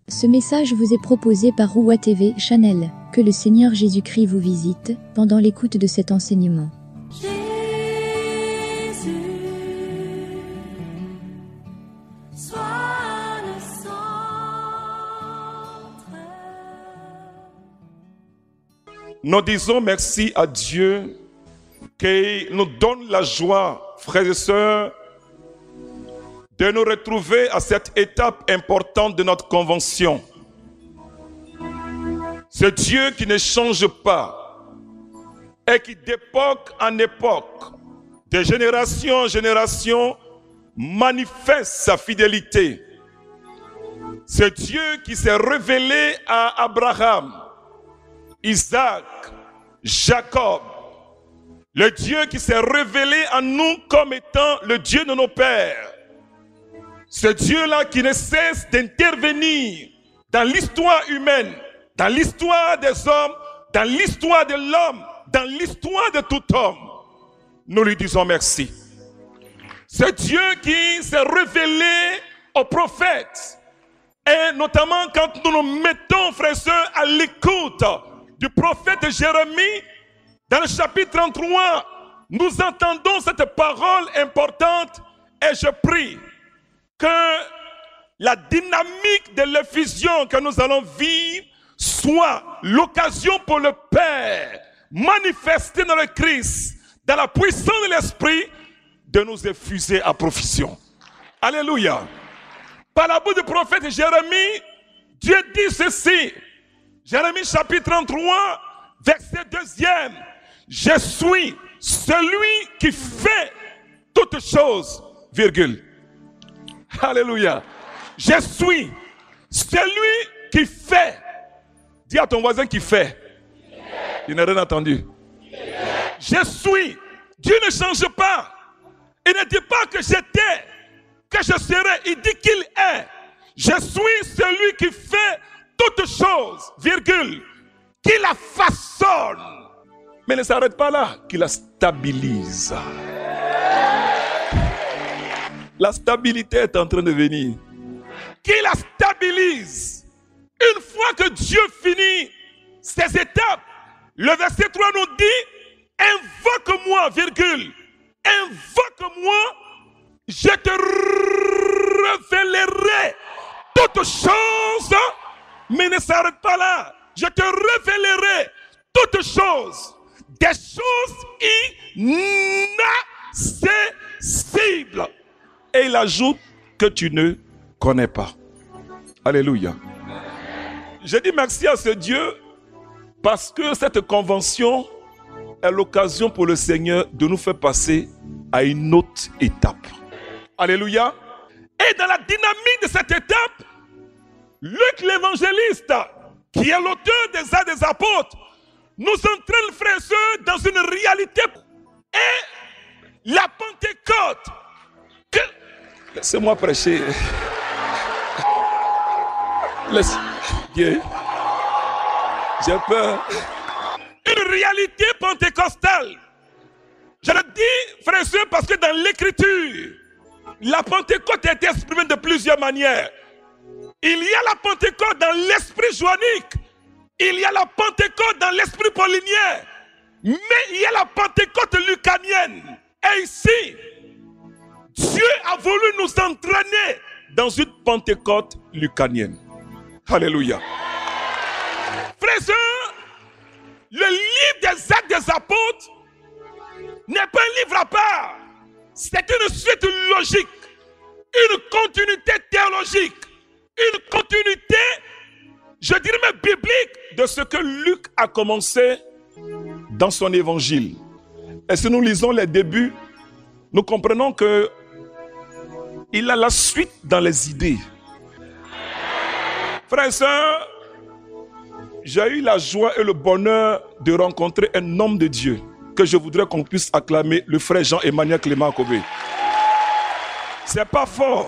Ce message vous est proposé par Roua TV Channel. Que le Seigneur Jésus-Christ vous visite pendant l'écoute de cet enseignement. Nous disons merci à Dieu qui nous donne la joie, frères et sœurs, de nous retrouver à cette étape importante de notre convention. C'est Dieu qui ne change pas et qui d'époque en époque, de génération en génération, manifeste sa fidélité. C'est Dieu qui s'est révélé à Abraham, Isaac, Jacob. Le Dieu qui s'est révélé à nous comme étant le Dieu de nos pères. Ce Dieu-là qui ne cesse d'intervenir dans l'histoire humaine, dans l'histoire des hommes, dans l'histoire de l'homme, dans l'histoire de tout homme. Nous lui disons merci. Ce Dieu qui s'est révélé aux prophètes. Et notamment quand nous nous mettons, frères et sœurs, à l'écoute du prophète Jérémie, dans le chapitre 33, nous entendons cette parole importante et je prie que la dynamique de l'effusion que nous allons vivre soit l'occasion pour le Père manifesté dans le Christ, dans la puissance de l'Esprit, de nous effuser à profusion. Alléluia. Par la bouche du prophète Jérémie, Dieu dit ceci. Jérémie chapitre 33, verset 2. Je suis celui qui fait toutes choses, virgule. Alléluia. Je suis celui qui fait. Dis à ton voisin qui fait. Il n'a rien entendu. Je suis. Dieu ne change pas. Il ne dit pas que j'étais, que je serai. Il dit qu'il est. Je suis celui qui fait toutes choses, virgule. Qui la façonne. Mais ne s'arrête pas là. Qui la stabilise. La stabilité est en train de venir. Qui la stabilise. Une fois que Dieu finit ces étapes, le verset 3 nous dit, invoque-moi, virgule, invoque-moi, je te révélerai toutes choses, mais ne s'arrête pas là. Je te révélerai toutes choses, des choses inaccessibles. Et il ajoute que tu ne connais pas. Alléluia. Je dis merci à ce Dieu parce que cette convention est l'occasion pour le Seigneur de nous faire passer à une autre étape. Alléluia. Et dans la dynamique de cette étape, Luc l'évangéliste, qui est l'auteur des Actes des Apôtres, nous entraîne, frères et sœurs, dans une réalité. Et la Pentecôte. Laissez-moi prêcher. Laisse. Dieu. J'ai peur. Une réalité pentecostale. Je le dis, frères et sœurs, parce que dans l'Écriture, la Pentecôte a été exprimée de plusieurs manières. Il y a la Pentecôte dans l'esprit joannique. Il y a la Pentecôte dans l'esprit paulinien. Mais il y a la Pentecôte lucanienne. Et ici, Dieu a voulu nous entraîner dans une Pentecôte lucanienne. Alléluia. Frères et sœurs, le livre des Actes des Apôtres n'est pas un livre à part. C'est une suite logique, une continuité théologique, une continuité, je dirais même biblique, de ce que Luc a commencé dans son évangile. Et si nous lisons les débuts, nous comprenons que il a la suite dans les idées. Frères et sœurs, j'ai eu la joie et le bonheur de rencontrer un homme de Dieu que je voudrais qu'on puisse acclamer, le frère Jean-Emmanuel Clément Akobé. C'est pas fort.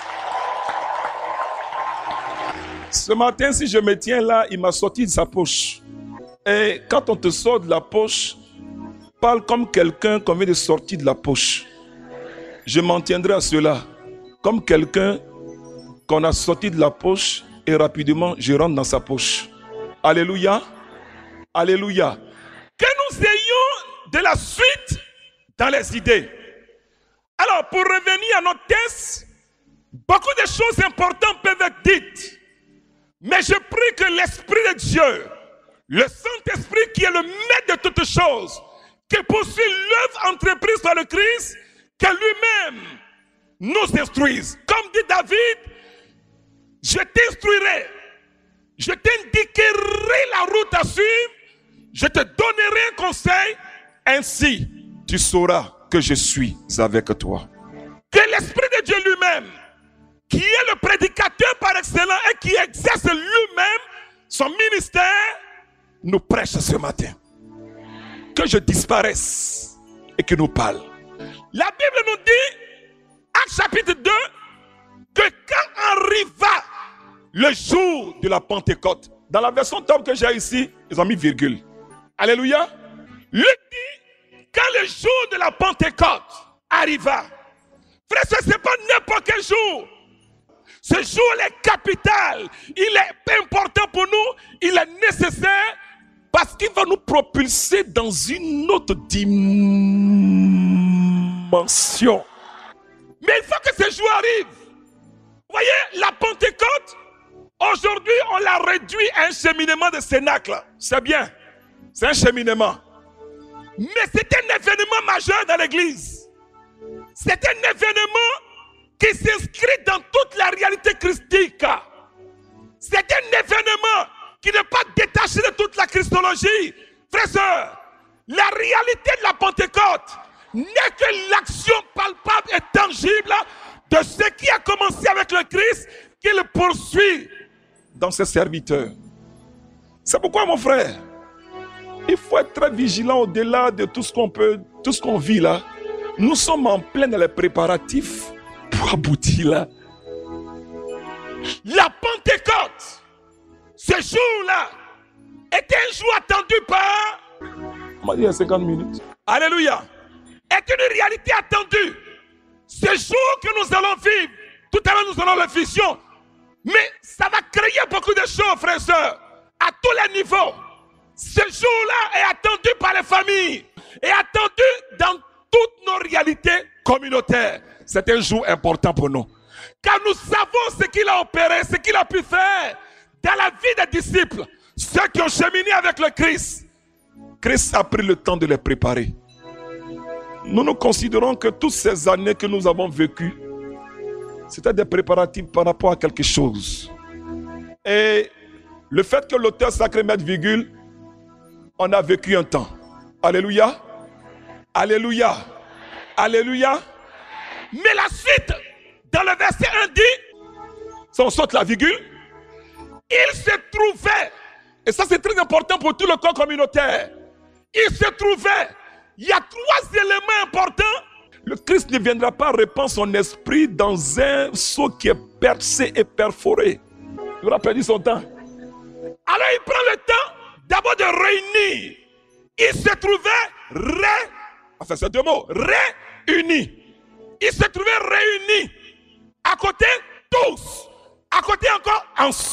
Ce matin, si je me tiens là, il m'a sorti de sa poche. Et quand on te sort de la poche, parle comme quelqu'un qu'on vient de sortir de la poche. Je m'en tiendrai à cela. Comme quelqu'un qu'on a sorti de la poche et rapidement, je rentre dans sa poche. Alléluia. Alléluia. Que nous ayons de la suite dans les idées. Alors, pour revenir à notre texte, beaucoup de choses importantes peuvent être dites. Mais je prie que l'Esprit de Dieu, le Saint-Esprit qui est le maître de toutes choses, qui poursuit l'œuvre entreprise par le Christ, que lui-même nous instruise. Comme dit David, je t'instruirai, je t'indiquerai la route à suivre, je te donnerai un conseil, ainsi tu sauras que je suis avec toi. Que l'Esprit de Dieu lui-même, qui est le prédicateur par excellence et qui exerce lui-même son ministère, nous prêche ce matin. Que je disparaisse et qu'il nous parle. La Bible nous dit, Actes chapitre 2, que quand arriva le jour de la Pentecôte, dans la version top que j'ai ici, ils ont mis virgule. Alléluia. Le dit, quand le jour de la Pentecôte arriva, frère, ce n'est pas n'importe quel jour. Ce jour est capital, il est important pour nous, il est nécessaire parce qu'il va nous propulser dans une autre dimension. Mais il faut que ce jour arrive. Vous voyez, la Pentecôte, aujourd'hui, on l'a réduit à un cheminement de cénacle. C'est bien, c'est un cheminement. Mais c'est un événement majeur dans l'église. C'est un événement qui s'inscrit dans toute la réalité christique. C'est un événement qui n'est pas détaché de toute la christologie. Frères et sœurs, la réalité de la Pentecôte n'est que l'action palpable et tangible de ce qui a commencé avec le Christ, qu'il poursuit dans ses serviteurs. C'est pourquoi, mon frère, il faut être très vigilant au-delà de tout ce qu'on vit là. Nous sommes en plein dans les préparatifs pour aboutir là. La Pentecôte, ce jour-là, était un jour attendu par... On m'a dit il y a 50 minutes. Alléluia. Est une réalité attendue. Ce jour que nous allons vivre, tout à l'heure nous allons le vision. Mais ça va créer beaucoup de choses, frères et sœurs, à tous les niveaux. Ce jour-là est attendu par les familles, est attendu dans toutes nos réalités communautaires. C'est un jour important pour nous. Car nous savons ce qu'il a opéré, ce qu'il a pu faire dans la vie des disciples, ceux qui ont cheminé avec le Christ. Christ a pris le temps de les préparer. Nous considérons que toutes ces années que nous avons vécues, c'était des préparatifs par rapport à quelque chose. Et le fait que l'auteur sacré mette virgule, on a vécu un temps. Alléluia. Alléluia. Alléluia. Mais la suite, dans le verset 1 dit, si on saute la virgule, il se trouvait, et ça c'est très important pour tout le corps communautaire, il se trouvait, il y a 3 éléments importants. Le Christ ne viendra pas répandre son esprit dans un seau qui est percé et perforé. Il aura perdu son temps. Alors il prend le temps d'abord de réunir. Il se trouvait enfin c'est 2 mots, réunis. Il se trouvait réunis. À côté, tous. À côté encore,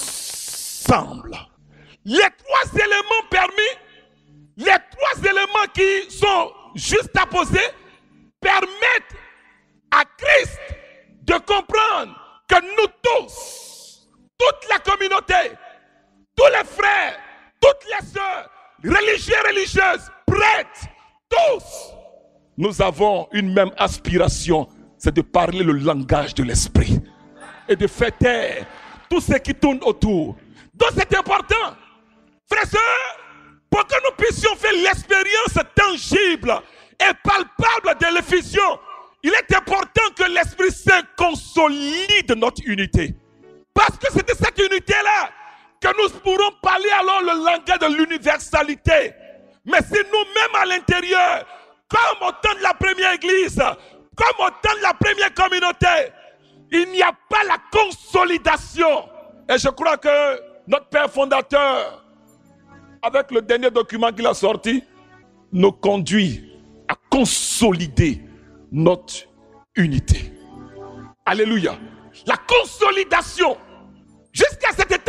ensemble. Les 3 éléments permis, les 3 éléments qui sont juste à poser, permettent à Christ de comprendre que nous tous, toute la communauté, tous les frères, toutes les sœurs, religieux et religieuses, prêtres, tous, nous avons une même aspiration, c'est de parler le langage de l'esprit et de faire taire tout ce qui tourne autour. Donc c'est important, frères et sœurs, pour que nous puissions faire l'expérience tangible et palpable de l'effusion, il est important que l'Esprit Saint consolide notre unité. Parce que c'est de cette unité-là que nous pourrons parler alors le langage de l'universalité. Mais si nous-mêmes à l'intérieur, comme au temps de la première église, comme au temps de la première communauté, il n'y a pas la consolidation. Et je crois que notre Père fondateur, avec le dernier document qu'il a sorti, nous conduit à consolider notre unité. Alléluia. La consolidation. Jusqu'à cette étape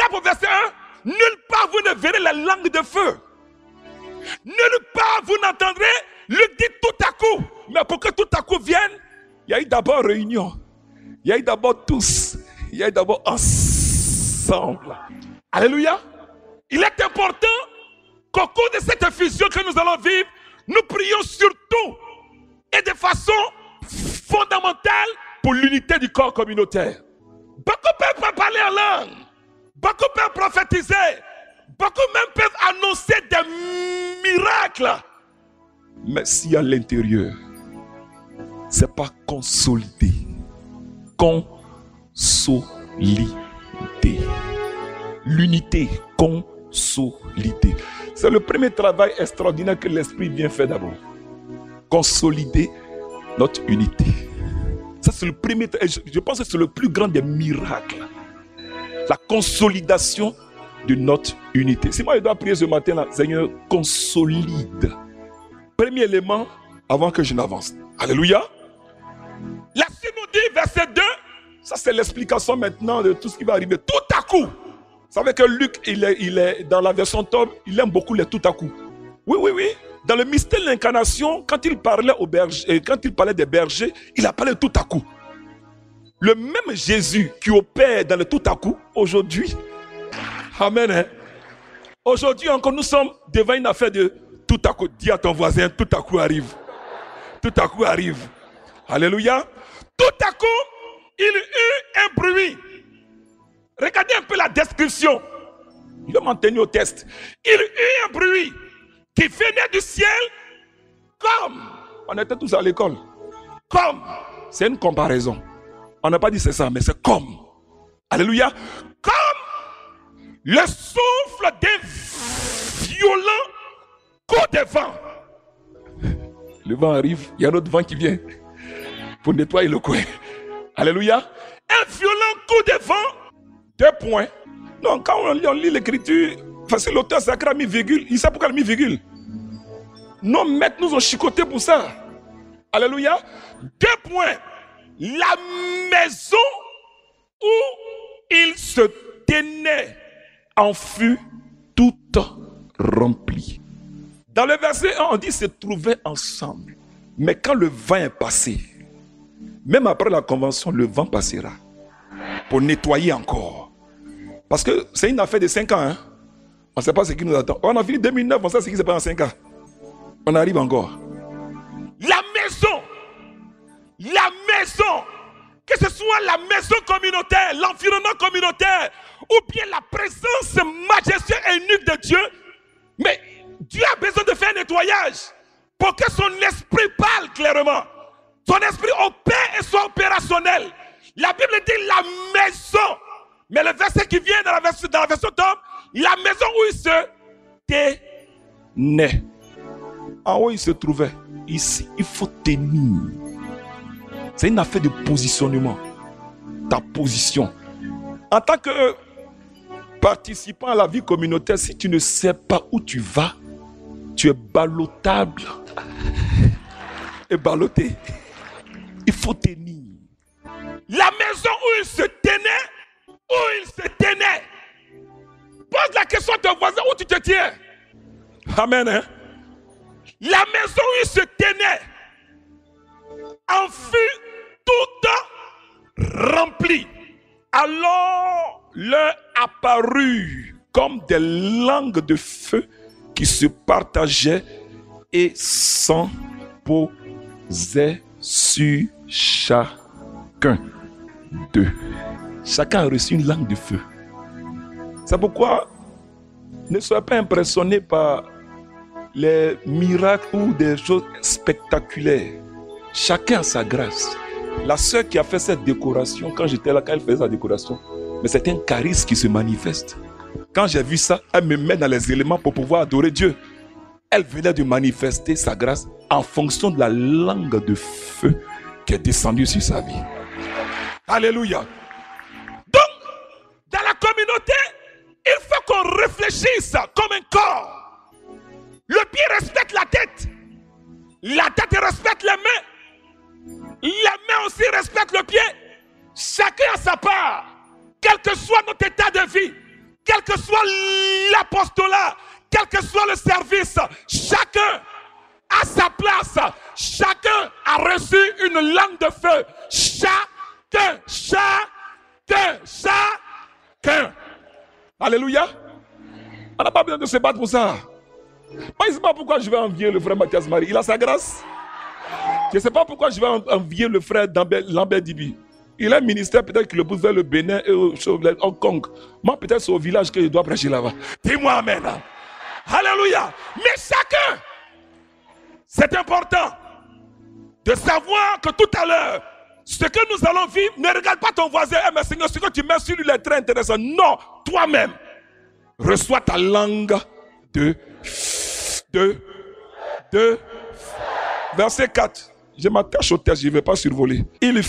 langue de feu. Nulle part vous n'entendrez le dire tout à coup. Mais pour que tout à coup vienne, il y a eu d'abord réunion. Il y a eu d'abord tous. Il y a eu d'abord ensemble. Alléluia. Il est important qu'au cours de cette effusion que nous allons vivre, nous prions surtout et de façon fondamentale pour l'unité du corps communautaire. Beaucoup peuvent parler en langue. Beaucoup peuvent prophétiser. Beaucoup même peuvent annoncer des miracles. Mais si à l'intérieur, ce n'est pas consolidé. Consolidé. L'unité consolidée. C'est le premier travail extraordinaire que l'Esprit vient faire d'abord. Consolider notre unité. Ça c'est le premier. Je pense que c'est le plus grand des miracles. La consolidation de notre unité. Si moi je dois prier ce matin, là, Seigneur, consolide. Premier élément avant que je n'avance. Alléluia. La suite nous dit, verset 2, ça c'est l'explication maintenant de tout ce qui va arriver. Tout à coup. Vous savez que Luc, il est dans la version Tom, il aime beaucoup les tout à coup. Oui. Dans le mystère de l'incarnation, quand il parlait aux bergers, quand il parlait des bergers, il a parlé tout à coup. Le même Jésus qui opère dans le tout à coup, aujourd'hui, amen. Hein? Aujourd'hui encore, nous sommes devant une affaire de tout à coup. Dis à ton voisin, tout à coup arrive. Tout à coup arrive. Alléluia. Tout à coup, il eut un bruit. Regardez un peu la description. Je vais m'en tenir au test. Il eut un bruit qui venait du ciel comme. On était tous à l'école. Comme. C'est une comparaison. On n'a pas dit c'est ça, mais c'est comme. Alléluia. Comme le souffle d'un violent coup de vent. Le vent arrive, il y a un autre vent qui vient pour nettoyer le coin. Alléluia. Un violent coup de vent. 2 points. Non, quand on lit l'écriture, parce que l'auteur sacré a mis virgule, il sait pourquoi il a mis virgule. Nos maîtres nous ont chicoté pour ça. Alléluia. 2 points. La maison où il se tenait en fut toute remplie. Dans le verset 1, on dit se trouvaient ensemble. Mais quand le vent est passé, même après la convention, le vent passera pour nettoyer encore. Parce que c'est une affaire de 5 ans. Hein? On ne sait pas ce qui nous attend. On a fini 2009, on sait ce qui s'est passé en 5 ans. On arrive encore. La maison, que ce soit la maison communautaire, l'environnement communautaire, ou bien la présence majestueuse et unique de Dieu, mais Dieu a besoin de faire un nettoyage pour que son esprit parle clairement. Son esprit opère et soit opérationnel. La Bible dit la maison. Mais le verset qui vient dans la version Tom, la maison où il se tenait. En haut, il se trouvait. Ici, il faut tenir. C'est une affaire de positionnement. Ta position. En tant que participant à la vie communautaire, si tu ne sais pas où tu vas, tu es ballottable et ballotté. Il faut tenir. La maison où il se tenait, pose la question à ton voisin, où tu te tiens? Amen. Hein? La maison où il se tenait en fut toute remplie. Alors leur apparut comme des langues de feu qui se partageaient et s'imposaient sur chacun d'eux. Chacun a reçu une langue de feu. C'est pourquoi ne soyez pas impressionnés par les miracles ou des choses spectaculaires. Chacun a sa grâce. La sœur qui a fait cette décoration, quand j'étais là, quand elle faisait sa décoration, mais c'était un charisme qui se manifeste. Quand j'ai vu ça, elle me met dans les éléments pour pouvoir adorer Dieu. Elle venait de manifester sa grâce en fonction de la langue de feu qui est descendue sur sa vie. Alléluia. Donc, dans la communauté, il faut qu'on réfléchisse comme un corps. Le pied respecte la tête respecte les mains. Les mains aussi respectent le pied. Chacun a sa part. Quel que soit notre état de vie, quel que soit l'apostolat, quel que soit le service, chacun a sa place. Chacun a reçu une langue de feu. Chacun. Alléluia. On n'a pas besoin de se battre pour ça. Moi, je ne sais pas pourquoi je vais envier le frère Mathias Marie. Il a sa grâce. Je ne sais pas pourquoi je vais envier le frère Lambert Dibi. Il a un ministère, peut-être qu'il le pousse vers le Bénin et Hong Kong. Moi, peut-être c'est au village que je dois prêcher là-bas. Dis-moi amen. Alléluia. Mais chacun, c'est important de savoir que tout à l'heure, ce que nous allons vivre, ne regarde pas ton voisin. Eh, mais Seigneur, ce que tu mets sur lui est très intéressant. Non, toi-même, reçois ta langue de verset 4. Je m'attache au texte, je ne vais pas survoler. Il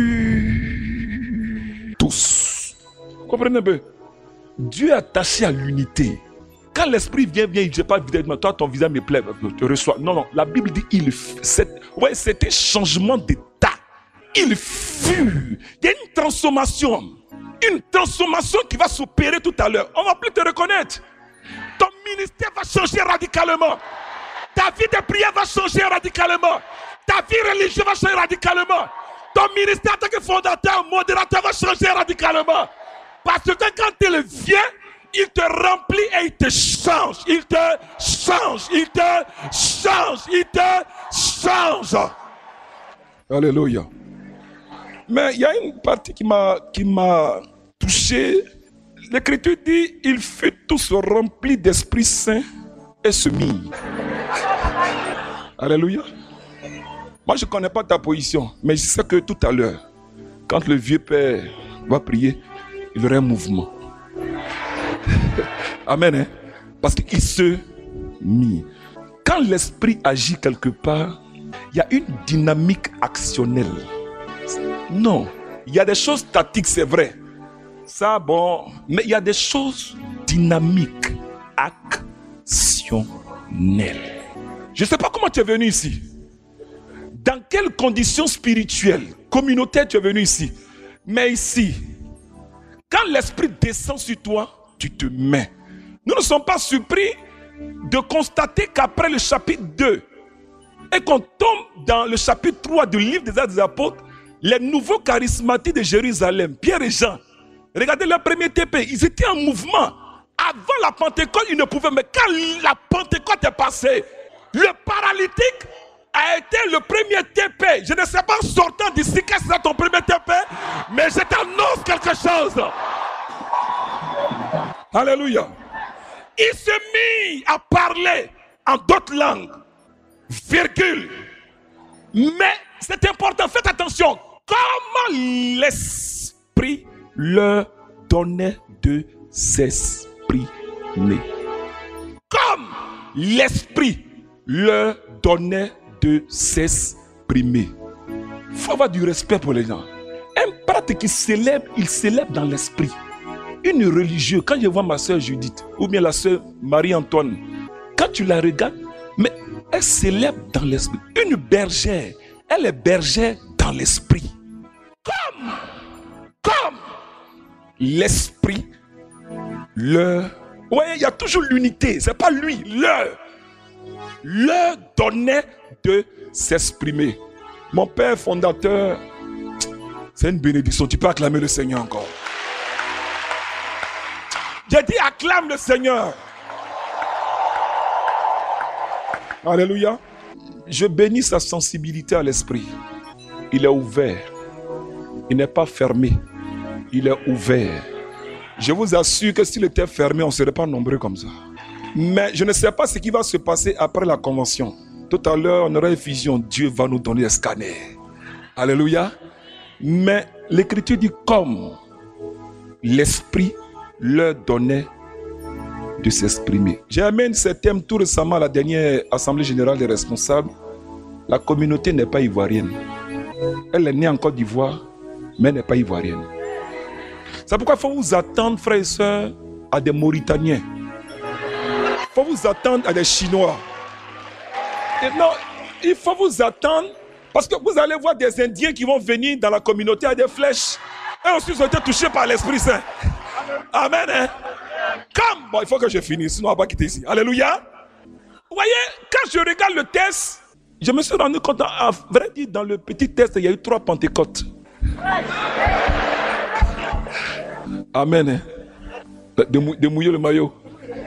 fut tous. Comprenez un peu? Dieu est attaché à l'unité. Quand l'esprit vient, il ne dit pas évidemment, toi ton visage me plaît, tu reçois. Non, la Bible dit c'était changement d'état. Il fut. Il y a une transformation qui va s'opérer tout à l'heure. On ne va plus te reconnaître. Ton ministère va changer radicalement. Ta vie de prière va changer radicalement. Ta vie religieuse va changer radicalement. Ton ministère en tant que fondateur, modérateur va changer radicalement. Parce que quand il vient, il te remplit et il te change. Il te change. Il te change. Il te change. Alléluia. Mais il y a une partie qui m'a touché. L'Écriture dit, ils furent tous remplis d'Esprit Saint et se mirent. Alléluia. Moi, je ne connais pas ta position, mais je sais que tout à l'heure, quand le vieux père va prier, il y aura un mouvement. Amen. Hein? Parce qu'il se mit. Quand l'esprit agit quelque part, il y a une dynamique actionnelle. Non, il y a des choses statiques, c'est vrai. Ça, bon, mais il y a des choses dynamiques, actionnelles. Je ne sais pas comment tu es venu ici. Dans quelles conditions spirituelles, communautaires tu es venu ici. Mais ici, quand l'esprit descend sur toi, tu te mets. Nous ne sommes pas surpris de constater qu'après le chapitre 2 et qu'on tombe dans le chapitre 3 du livre des Actes des Apôtres, les nouveaux charismatiques de Jérusalem, Pierre et Jean, regardez leur premier TP, ils étaient en mouvement. Avant la Pentecôte, ils ne pouvaient, mais quand la Pentecôte est passée, le paralytique a été le premier TP. Je ne sais pas en sortant d'ici qu'est-ce que c'est ton premier TP, mais je t'annonce quelque chose. Alléluia. Il se mit à parler en d'autres langues. Virgule. Mais c'est important, faites attention. Comment l'esprit leur donnait de s'exprimer. Comme l'esprit leur donnait de s'exprimer. Il faut avoir du respect pour les gens. Un prêtre qui célèbre, il célèbre dans l'esprit. Une religieuse, quand je vois ma soeur Judith, ou bien la soeur Marie-Antoine, quand tu la regardes, mais elle célèbre dans l'esprit. Une bergère, elle est bergère dans l'esprit. Comme l'esprit leur... Oui, il y a toujours l'unité, c'est pas lui, leur donnait de s'exprimer. Mon père fondateur, c'est une bénédiction. Tu peux acclamer le Seigneur encore. J'ai dit acclame le Seigneur. Alléluia. Je bénis sa sensibilité à l'esprit. Il est ouvert. Il n'est pas fermé. Il est ouvert. Je vous assure que s'il était fermé, on ne serait pas nombreux comme ça. Mais je ne sais pas ce qui va se passer après la convention. Tout à l'heure, on aura une vision. Dieu va nous donner un scanner. Alléluia. Mais l'Écriture dit comme l'Esprit leur donnait de s'exprimer. J'ai amené ce thème tout récemment à la dernière Assemblée Générale des Responsables. La communauté n'est pas ivoirienne. Elle est née en Côte d'Ivoire, mais elle n'est pas ivoirienne. C'est pourquoi il faut vous attendre, frères et sœurs, à des Mauritaniens. Il faut vous attendre à des Chinois. Et non, il faut vous attendre parce que vous allez voir des Indiens qui vont venir dans la communauté à des flèches. Eux aussi ont été touchés par l'Esprit Saint. Amen. Hein? Comme bon, il faut que je finisse, sinon on va pas quitter ici. Alléluia. Vous voyez, quand je regarde le test, je me suis rendu compte, à vrai dire, dans le petit test, il y a eu 3 Pentecôtes. Amen. De mouiller le maillot.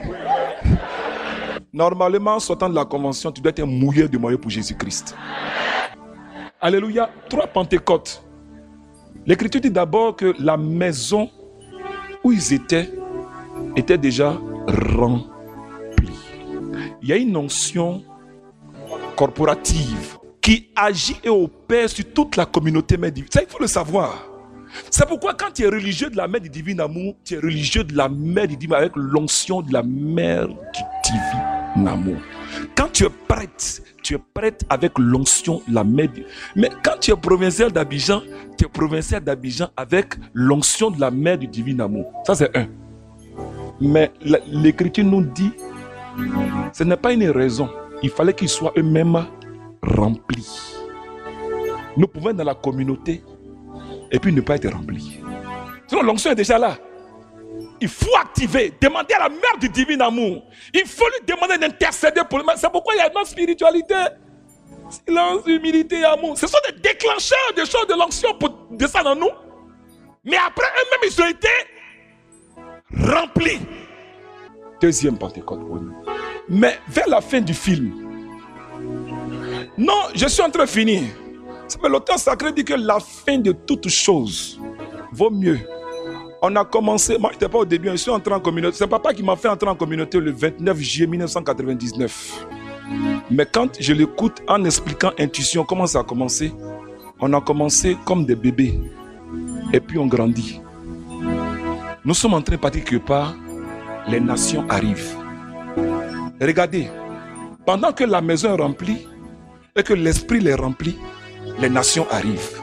Normalement, sortant de la convention, tu dois être mouillé de maillot pour Jésus-Christ. Alléluia. 3 Pentecôtes. L'Écriture dit d'abord que la maison où ils étaient déjà remplie. Il y a une onction corporative qui agit et opère sur toute la communauté mère divine. Ça, il faut le savoir. C'est pourquoi quand tu es religieux de la mère du divin amour, tu es religieux de la mère du divin avec l'onction de la mère du divin amour. Quand tu es prête avec l'onction de la mère du... Mais quand tu es provincial d'Abidjan, tu es provincial d'Abidjan avec l'onction de la mère du divin amour. Ça c'est un. Mais l'Écriture nous dit, ce n'est pas une raison. Il fallait qu'ils soient eux-mêmes remplis. Nous pouvons être dans la communauté et puis ne pas être remplis. Sinon l'onction est déjà là. Il faut activer, demander à la mère du divin amour. Il faut lui demander d'intercéder pour le mal. C'est pourquoi il y a une spiritualité. Silence, humilité et amour. Ce sont des déclencheurs des choses de l'onction pour descendre en nous. Mais après eux-mêmes, ils ont été remplis. Deuxième Pentecôte pour nous. Mais vers la fin du film, non, je suis en train de finir. L'auteur sacré dit que la fin de toute chose vaut mieux. On a commencé, moi je n'étais pas au début, je suis entré en communauté. C'est papa qui m'a fait entrer en communauté le 29 juillet 1999. Mais quand je l'écoute en expliquant intuition, comment ça a commencé, on a commencé comme des bébés. Et puis on grandit. Nous sommes en train de partir quelque part, les nations arrivent. Regardez, pendant que la maison est remplie et que l'esprit les remplit, les nations arrivent.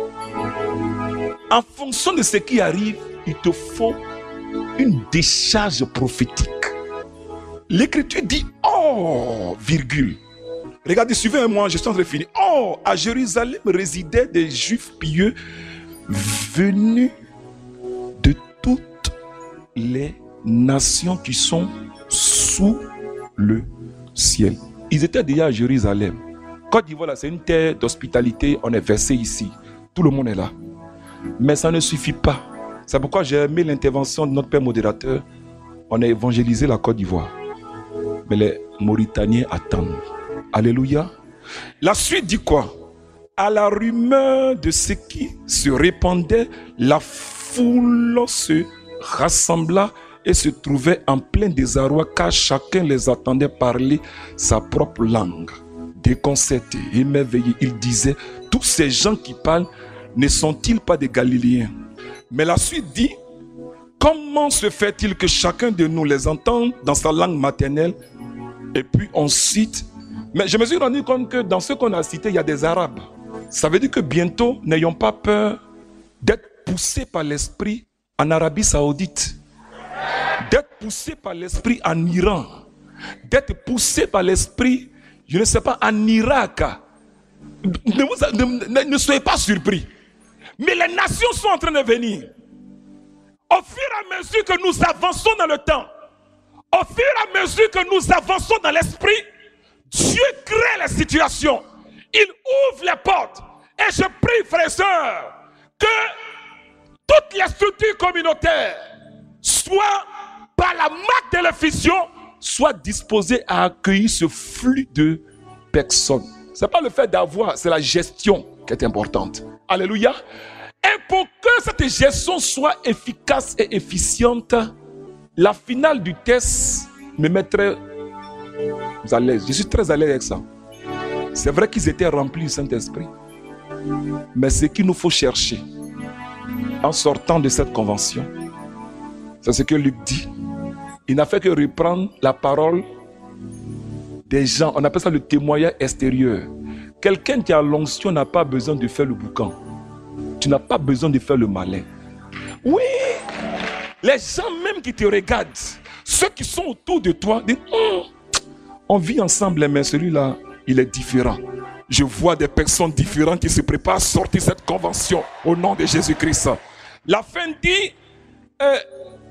En fonction de ce qui arrive, il te faut une décharge prophétique. L'Écriture dit « Oh, virgule ». Regardez, suivez-moi, je suis en train de finir. « Oh, à Jérusalem résidaient des Juifs pieux venus de toutes les nations qui sont sous le ciel. » Ils étaient déjà à Jérusalem. Côte d'Ivoire, là, c'est une terre d'hospitalité. On est versé ici. Tout le monde est là. Mais ça ne suffit pas. C'est pourquoi j'ai aimé l'intervention de notre père modérateur. On a évangélisé la Côte d'Ivoire. Mais les Mauritaniens attendent. Alléluia. La suite dit quoi? À la rumeur de ce qui se répandait, la foule se rassembla et se trouvait en plein désarroi car chacun les attendait parler sa propre langue. Déconcerté, émerveillé, il disait, tous ces gens qui parlent ne sont-ils pas des Galiléens? Mais la suite dit, comment se fait-il que chacun de nous les entende dans sa langue maternelle? Et puis on cite, mais je me suis rendu compte que dans ce qu'on a cité, il y a des Arabes. Ça veut dire que bientôt, n'ayons pas peur d'être poussés par l'esprit en Arabie Saoudite, d'être poussés par l'esprit en Iran, d'être poussés par l'esprit, je ne sais pas, en Irak. Ne soyez pas surpris. Mais les nations sont en train de venir. Au fur et à mesure que nous avançons dans le temps, au fur et à mesure que nous avançons dans l'esprit, Dieu crée les situations. Il ouvre les portes. Et je prie, frères et sœurs, que toutes les structures communautaires soient, par la marque de l'effusion, soient disposées à accueillir ce flux de personnes. Ce n'est pas le fait d'avoir, c'est la gestion qui est importante. Alléluia. Et pour que cette gestion soit efficace et efficiente, la finale du test me met très à l'aise. Je suis très à l'aise avec ça. C'est vrai qu'ils étaient remplis du Saint-Esprit. Mais ce qu'il nous faut chercher en sortant de cette convention, c'est ce que Luc dit. Il n'a fait que reprendre la parole des gens. On appelle ça le témoignage extérieur. Quelqu'un qui a l'onction n'a pas besoin de faire le boucan. Tu n'as pas besoin de faire le malin. Oui, les gens même qui te regardent, ceux qui sont autour de toi, disent on vit ensemble, mais celui-là, il est différent. Je vois des personnes différentes qui se préparent à sortir de cette convention au nom de Jésus-Christ. La fin dit,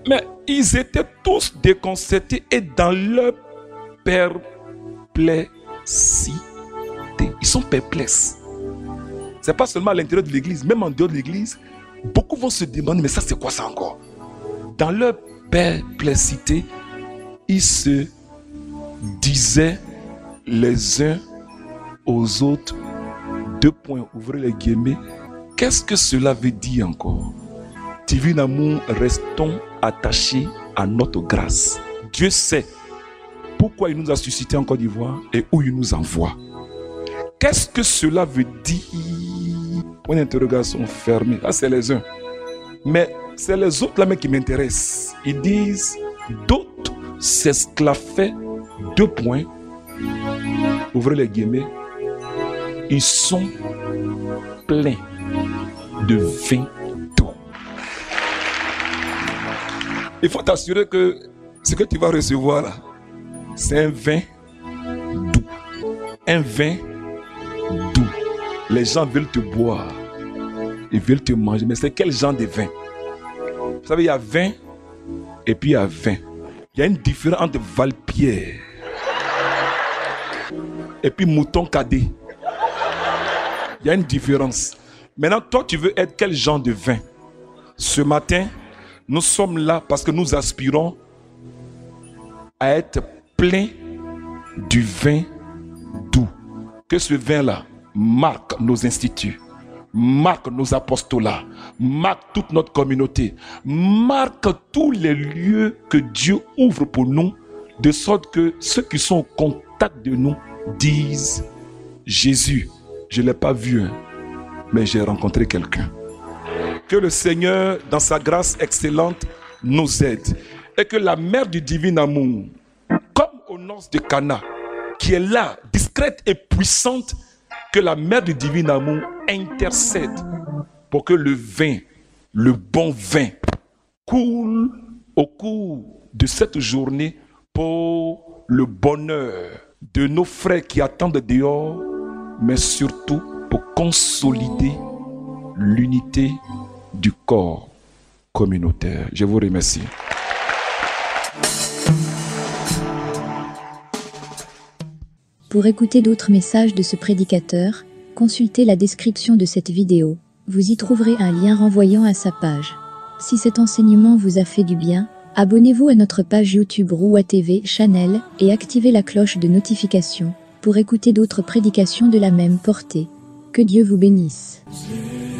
Mais ils étaient tous déconcertés et dans leur perplexité. Ils sont perplexes. Ce n'est pas seulement à l'intérieur de l'église, même en dehors de l'église, beaucoup vont se demander, mais ça c'est quoi ça encore? Dans leur perplexité, ils se disaient les uns aux autres, ouvrez les guillemets, qu'est-ce que cela veut dire encore? Divin amour, restons attachés à notre grâce. Dieu sait pourquoi il nous a suscités en Côte d'Ivoire et où il nous envoie. Qu'est-ce que cela veut dire? Point d'interrogation fermée. Là, c'est les uns. Mais c'est les autres là même qui m'intéressent. Ils disent, d'autres s'esclaffaient, ouvrez les guillemets, ils sont pleins de vin doux. Il faut t'assurer que ce que tu vas recevoir là, c'est un vin doux. Un vin doux. Les gens veulent te boire. Ils veulent te manger. Mais c'est quel genre de vin? Vous savez, il y a vin et puis il y a vin. Il y a une différence entre Valpierre et puis Mouton Cadet. Il y a une différence. Maintenant, toi, tu veux être quel genre de vin? Ce matin, nous sommes là parce que nous aspirons à être pleins du vin doux. Que ce vin-là marque nos instituts, marque nos apostolats, marque toute notre communauté, marque tous les lieux que Dieu ouvre pour nous, de sorte que ceux qui sont au contact de nous disent, Jésus, je ne l'ai pas vu, mais j'ai rencontré quelqu'un. Que le Seigneur, dans sa grâce excellente, nous aide. Et que la mère du divin amour, comme aux noces de Cana, qui est là, discrète et puissante, que la mère du divin amour intercède pour que le vin, le bon vin, coule au cours de cette journée pour le bonheur de nos frères qui attendent dehors, mais surtout pour consolider l'unité du corps communautaire. Je vous remercie. Pour écouter d'autres messages de ce prédicateur, consultez la description de cette vidéo. Vous y trouverez un lien renvoyant à sa page. Si cet enseignement vous a fait du bien, abonnez-vous à notre page YouTube Roua TV Channel et activez la cloche de notification pour écouter d'autres prédications de la même portée. Que Dieu vous bénisse.